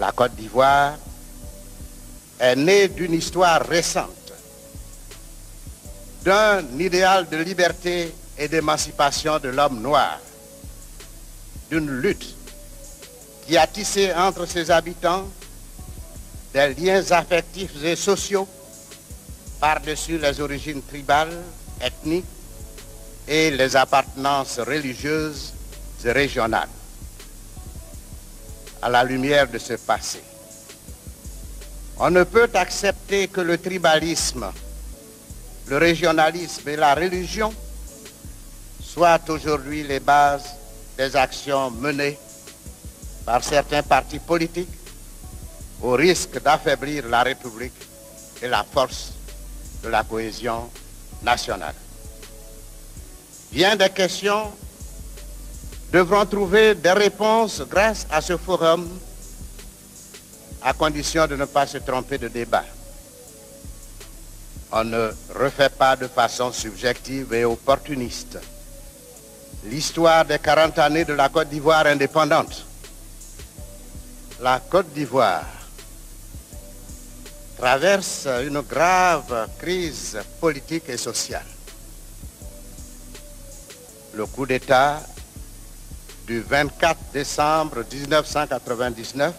La Côte d'Ivoire est née d'une histoire récente, d'un idéal de liberté et d'émancipation de l'homme noir, d'une lutte qui a tissé entre ses habitants des liens affectifs et sociaux par-dessus les origines tribales, ethniques et les appartenances religieuses et régionales. À la lumière de ce passé, on ne peut accepter que le tribalisme, le régionalisme et la religion soient aujourd'hui les bases des actions menées par certains partis politiques au risque d'affaiblir la République et la force de la cohésion nationale. Bien des questions devront trouver des réponses grâce à ce forum, à condition de ne pas se tromper de débat. On ne refait pas de façon subjective et opportuniste l'histoire des 40 années de la Côte d'Ivoire indépendante. La Côte d'Ivoire traverse une grave crise politique et sociale. Le coup d'État du 24 décembre 1999,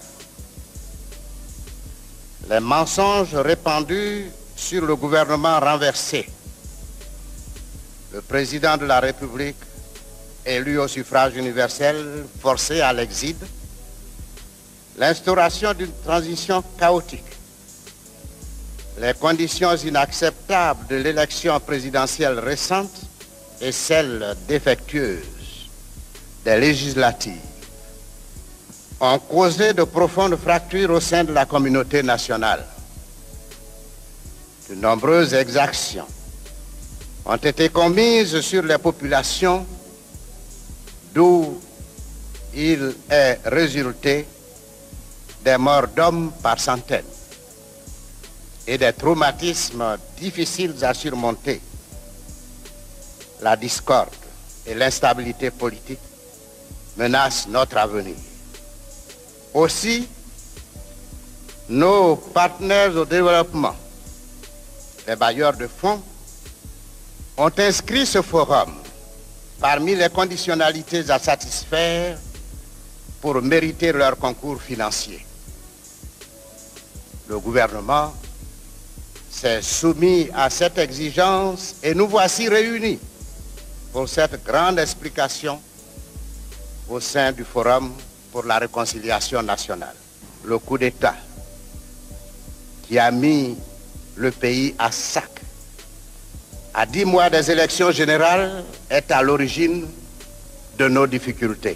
les mensonges répandus sur le gouvernement renversé, le président de la République élu au suffrage universel forcé à l'exil, l'instauration d'une transition chaotique, les conditions inacceptables de l'élection présidentielle récente et celles défectueuses des législatives ont causé de profondes fractures au sein de la communauté nationale. De nombreuses exactions ont été commises sur les populations, d'où il est résulté des morts d'hommes par centaines et des traumatismes difficiles à surmonter. La discorde et l'instabilité politique menacent notre avenir. Aussi, nos partenaires au développement, les bailleurs de fonds, ont inscrit ce forum parmi les conditionnalités à satisfaire pour mériter leur concours financier. Le gouvernement s'est soumis à cette exigence et nous voici réunis pour cette grande explication au sein du Forum pour la réconciliation nationale. Le coup d'État qui a mis le pays à sac à 10 mois des élections générales est à l'origine de nos difficultés.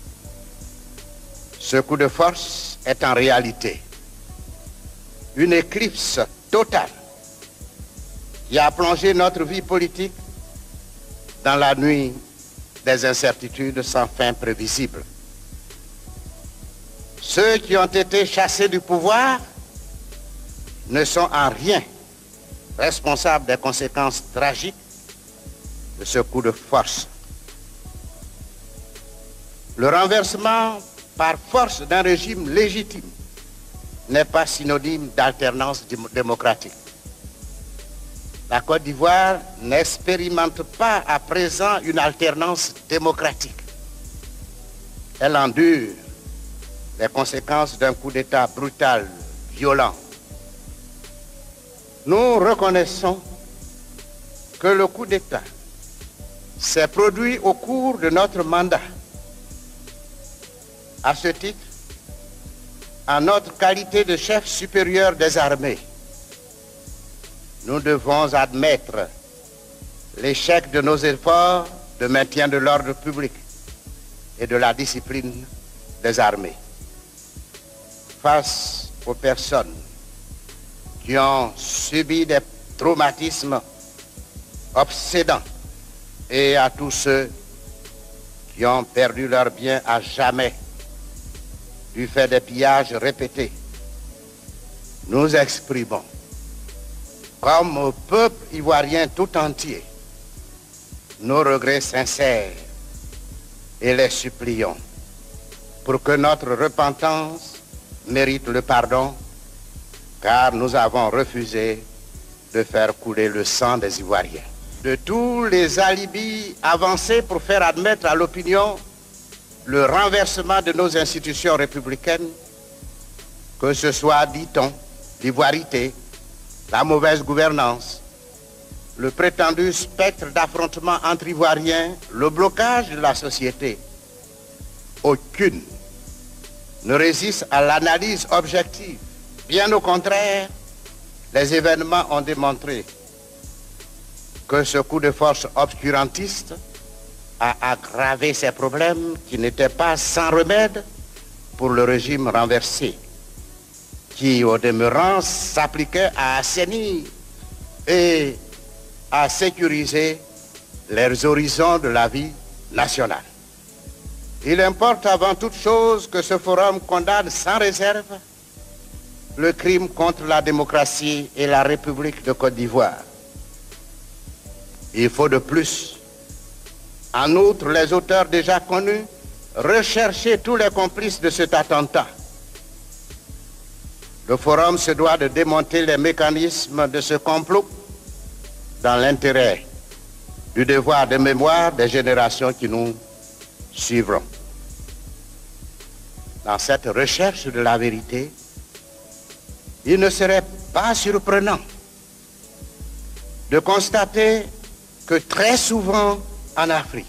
Ce coup de force est en réalité une éclipse totale qui a plongé notre vie politique dans la nuit des incertitudes sans fin prévisibles. Ceux qui ont été chassés du pouvoir ne sont en rien responsables des conséquences tragiques de ce coup de force. Le renversement par force d'un régime légitime n'est pas synonyme d'alternance démocratique. La Côte d'Ivoire n'expérimente pas à présent une alternance démocratique. Elle endure les conséquences d'un coup d'État brutal, violent. Nous reconnaissons que le coup d'État s'est produit au cours de notre mandat. À ce titre, en notre qualité de chef supérieur des armées, nous devons admettre l'échec de nos efforts de maintien de l'ordre public et de la discipline des armées. Face aux personnes qui ont subi des traumatismes obsédants et à tous ceux qui ont perdu leurs biens à jamais du fait des pillages répétés, nous exprimons, comme au peuple ivoirien tout entier, nos regrets sincères et les supplions pour que notre repentance mérite le pardon, car nous avons refusé de faire couler le sang des Ivoiriens. De tous les alibis avancés pour faire admettre à l'opinion le renversement de nos institutions républicaines, que ce soit, dit-on, l'ivoirité, la mauvaise gouvernance, le prétendu spectre d'affrontement entre Ivoiriens, le blocage de la société, aucune ne résiste à l'analyse objective. Bien au contraire, les événements ont démontré que ce coup de force obscurantiste a aggravé ces problèmes qui n'étaient pas sans remède pour le régime renversé, qui au demeurant s'appliquait à assainir et à sécuriser les horizons de la vie nationale. Il importe avant toute chose que ce forum condamne sans réserve le crime contre la démocratie et la République de Côte d'Ivoire. Il faut de plus, en outre, les auteurs déjà connus, rechercher tous les complices de cet attentat. Le forum se doit de démonter les mécanismes de ce complot dans l'intérêt du devoir de mémoire des générations qui nous suivront. Dans cette recherche de la vérité, il ne serait pas surprenant de constater que très souvent en Afrique,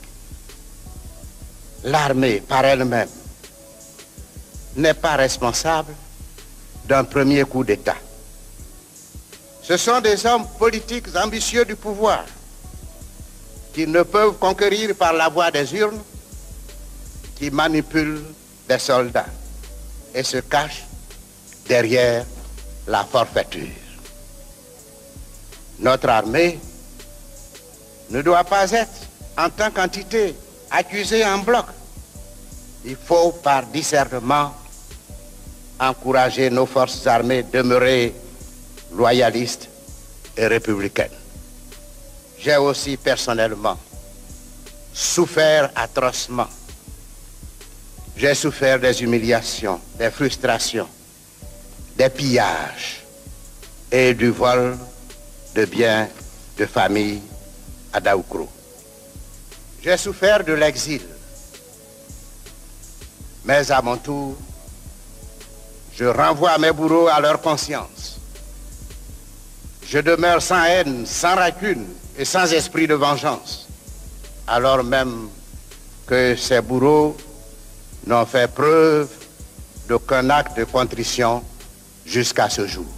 l'armée par elle-même n'est pas responsable d'un premier coup d'État. Ce sont des hommes politiques ambitieux du pouvoir qui ne peuvent conquérir par la voie des urnes, qui manipulent des soldats et se cachent derrière la forfaiture. Notre armée ne doit pas être, en tant qu'entité, accusée en bloc. Il faut, par discernement, encourager nos forces armées à demeurer loyalistes et républicaines. J'ai aussi personnellement souffert atrocement. J'ai souffert des humiliations, des frustrations, des pillages et du vol de biens de famille à Daoukro. J'ai souffert de l'exil, mais à mon tour, je renvoie mes bourreaux à leur conscience. Je demeure sans haine, sans rancune et sans esprit de vengeance, alors même que ces bourreaux n'ont fait preuve d'aucun acte de contrition jusqu'à ce jour.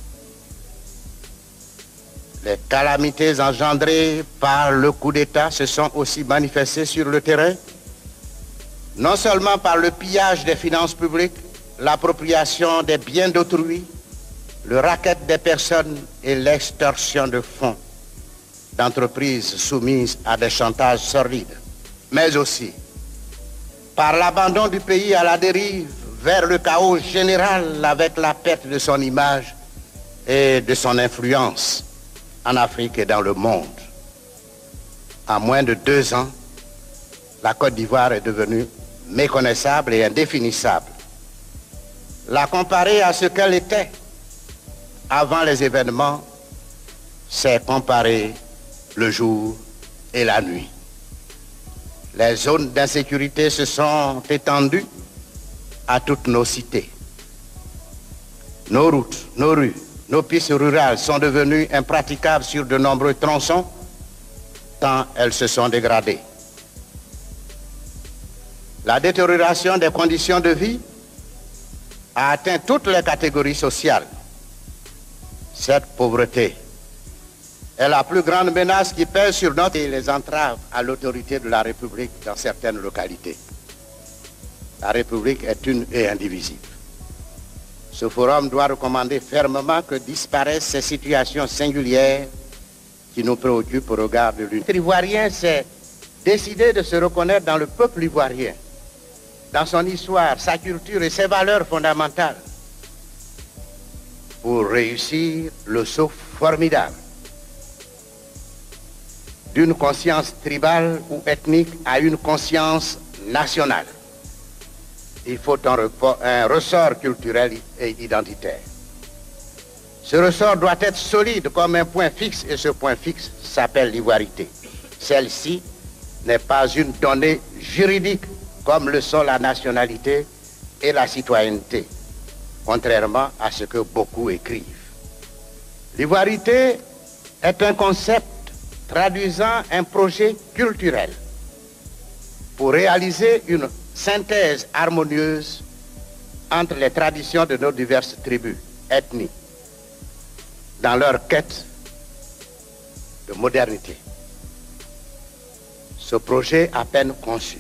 Les calamités engendrées par le coup d'État se sont aussi manifestées sur le terrain, non seulement par le pillage des finances publiques, l'appropriation des biens d'autrui, le racket des personnes et l'extorsion de fonds d'entreprises soumises à des chantages sordides, mais aussi par l'abandon du pays à la dérive vers le chaos général avec la perte de son image et de son influence en Afrique et dans le monde. En moins de 2 ans, la Côte d'Ivoire est devenue méconnaissable et indéfinissable. La comparer à ce qu'elle était avant les événements, c'est comparer le jour et la nuit. Les zones d'insécurité se sont étendues à toutes nos cités. Nos routes, nos rues, nos pistes rurales sont devenues impraticables sur de nombreux tronçons, tant elles se sont dégradées. La détérioration des conditions de vie a atteint toutes les catégories sociales. Cette pauvreté est la plus grande menace qui pèse sur notre et les entraves à l'autorité de la République dans certaines localités. La République est une et indivisible. Ce forum doit recommander fermement que disparaissent ces situations singulières qui nous préoccupent au regard de l'unité. L'Ivoirien s'est décidé de se reconnaître dans le peuple ivoirien, dans son histoire, sa culture et ses valeurs fondamentales, pour réussir le saut formidable d'une conscience tribale ou ethnique à une conscience nationale. il faut un ressort culturel et identitaire. Ce ressort doit être solide comme un point fixe, et ce point fixe s'appelle l'ivoirité. Celle-ci n'est pas une donnée juridique comme le sont la nationalité et la citoyenneté, contrairement à ce que beaucoup écrivent. L'ivoirité est un concept traduisant un projet culturel pour réaliser une synthèse harmonieuse entre les traditions de nos diverses tribus, ethnies, dans leur quête de modernité. Ce projet, à peine conçu,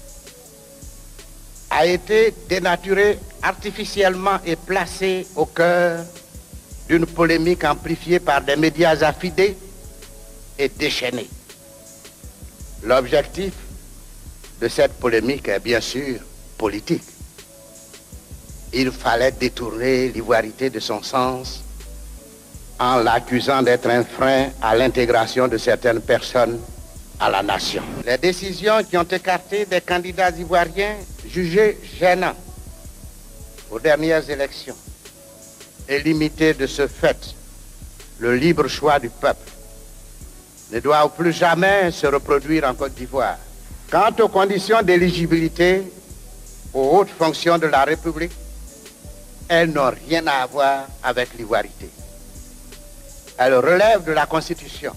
a été dénaturé artificiellement et placé au cœur d'une polémique amplifiée par des médias affidés et déchaînés. L'objectif de cette polémique est bien sûr politique. Il fallait détourner l'ivoirité de son sens en l'accusant d'être un frein à l'intégration de certaines personnes à la nation. Les décisions qui ont écarté des candidats ivoiriens jugés gênants aux dernières élections et limité de ce fait le libre choix du peuple ne doivent plus jamais se reproduire en Côte d'Ivoire. Quant aux conditions d'éligibilité aux hautes fonctions de la République, elles n'ont rien à voir avec l'ivoirité. Elles relèvent de la Constitution.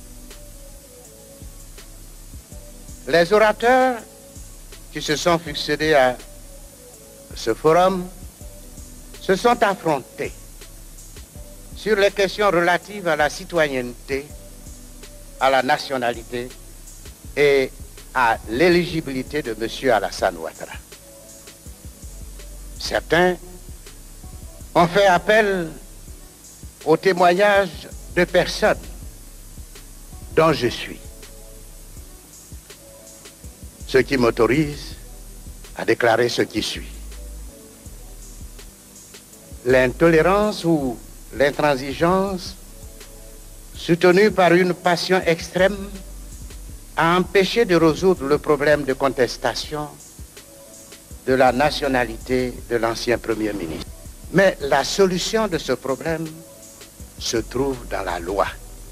Les orateurs qui se sont succédés à ce forum se sont affrontés sur les questions relatives à la citoyenneté, à la nationalité et à l'éligibilité de M. Alassane Ouattara. Certains ont fait appel au témoignage de personnes dont je suis, ce qui m'autorise à déclarer ce qui suit. L'intolérance ou l'intransigeance, soutenue par une passion extrême, a empêché de résoudre le problème de contestation de la nationalité de l'ancien Premier ministre. Mais la solution de ce problème se trouve dans la loi.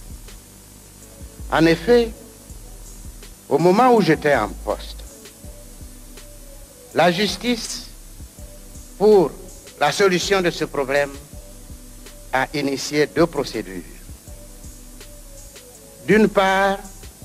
En effet, au moment où j'étais en poste, la justice, pour la solution de ce problème, a initié deux procédures. D'une part,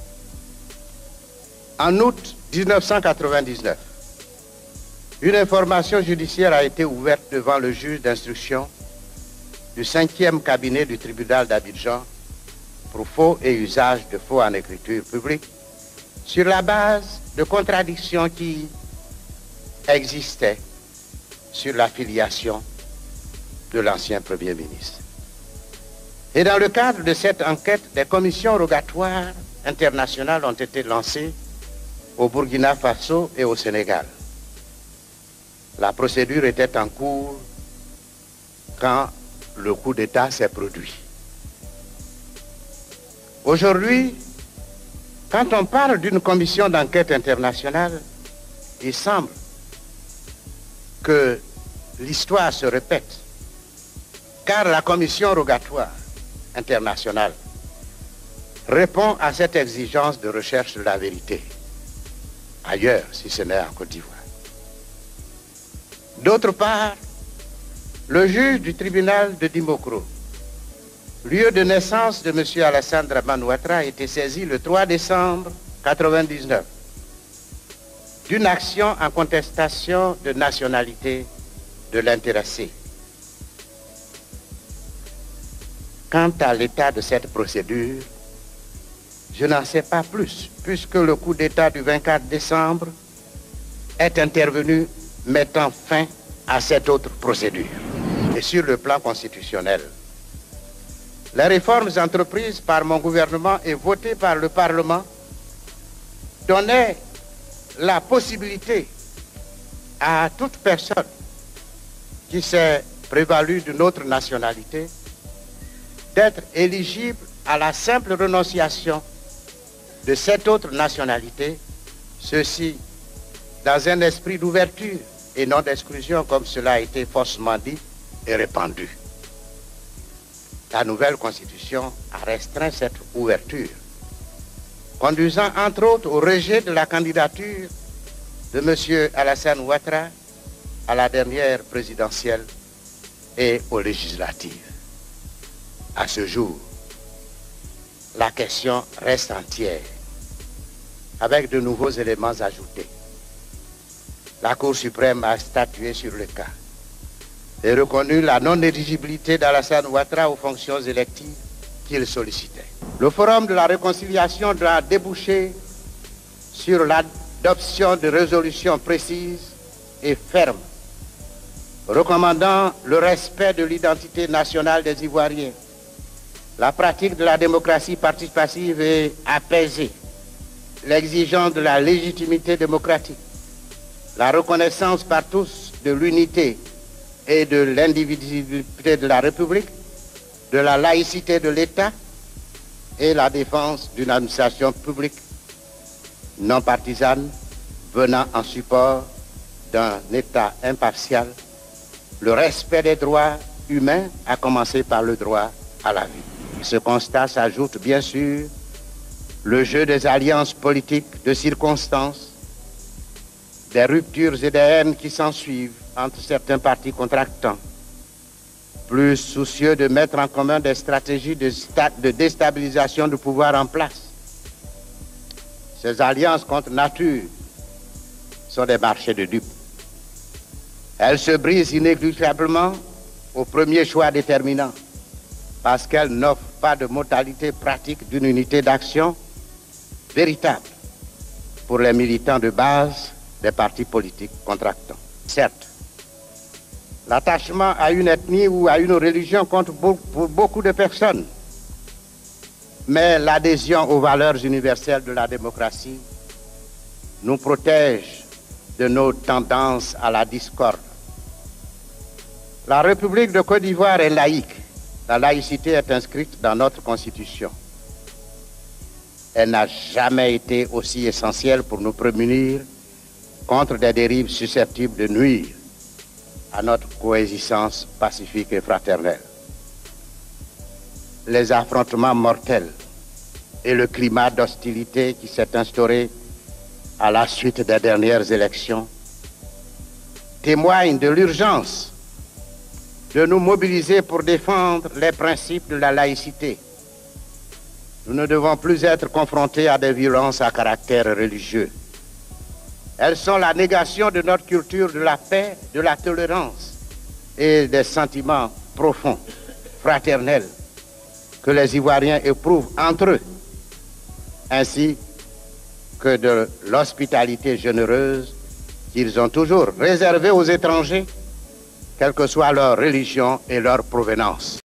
en août 1999, une information judiciaire a été ouverte devant le juge d'instruction du 5e cabinet du tribunal d'Abidjan pour faux et usage de faux en écriture publique sur la base de contradictions qui existaient sur la filiation de l'ancien Premier ministre. Et dans le cadre de cette enquête, des commissions rogatoires internationales ont été lancées au Burkina Faso et au Sénégal. La procédure était en cours quand le coup d'État s'est produit. Aujourd'hui, quand on parle d'une commission d'enquête internationale, il semble que l'histoire se répète, car la commission rogatoire internationale répond à cette exigence de recherche de la vérité, ailleurs si ce n'est en Côte d'Ivoire. D'autre part, le juge du tribunal de Dimokro, lieu de naissance de M. Alassane Dramane Ouattara, a été saisi le 3 décembre 1999 d'une action en contestation de nationalité de l'intéressé. Quant à l'état de cette procédure, je n'en sais pas plus, puisque le coup d'État du 24 décembre est intervenu mettant fin à cette autre procédure. Et sur le plan constitutionnel, les réformes entreprises par mon gouvernement et votées par le Parlement donnaient la possibilité à toute personne qui s'est prévalue d'une autre nationalité d'être éligible à la simple renonciation de cette autre nationalité, ceci dans un esprit d'ouverture et non d'exclusion, comme cela a été faussement dit et répandu. La nouvelle Constitution a restreint cette ouverture, conduisant entre autres au rejet de la candidature de M. Alassane Ouattara à la dernière présidentielle et aux législatives. À ce jour, la question reste entière, avec de nouveaux éléments ajoutés. La Cour suprême a statué sur le cas et reconnu la non-éligibilité d'Alassane Ouattara aux fonctions électives qu'il sollicitait. Le Forum de la réconciliation doit déboucher sur l'adoption de résolutions précises et fermes, recommandant le respect de l'identité nationale des Ivoiriens, la pratique de la démocratie participative et apaisée, l'exigence de la légitimité démocratique, la reconnaissance par tous de l'unité et de l'indivisibilité de la République, de la laïcité de l'État et la défense d'une administration publique non partisane venant en support d'un État impartial, le respect des droits humains, à commencer par le droit à la vie. Ce constat s'ajoute bien sûr le jeu des alliances politiques de circonstances, des ruptures et des haines qui s'ensuivent entre certains partis contractants, plus soucieux de mettre en commun des stratégies de déstabilisation du pouvoir en place. Ces alliances contre nature sont des marchés de dupes. Elles se brisent inéluctablement au premier choix déterminant, parce qu'elles n'offrent pas de modalité pratique d'une unité d'action véritable pour les militants de base des partis politiques contractants. Certes, l'attachement à une ethnie ou à une religion compte pour beaucoup de personnes, mais l'adhésion aux valeurs universelles de la démocratie nous protège de nos tendances à la discorde. La République de Côte d'Ivoire est laïque. La laïcité est inscrite dans notre Constitution. Elle n'a jamais été aussi essentielle pour nous prémunir contre des dérives susceptibles de nuire à notre coexistence pacifique et fraternelle. Les affrontements mortels et le climat d'hostilité qui s'est instauré à la suite des dernières élections témoignent de l'urgence de nous mobiliser pour défendre les principes de la laïcité. Nous ne devons plus être confrontés à des violences à caractère religieux. Elles sont la négation de notre culture de la paix, de la tolérance et des sentiments profonds, fraternels, que les Ivoiriens éprouvent entre eux, ainsi que de l'hospitalité généreuse qu'ils ont toujours réservée aux étrangers, quelle que soit leur religion et leur provenance.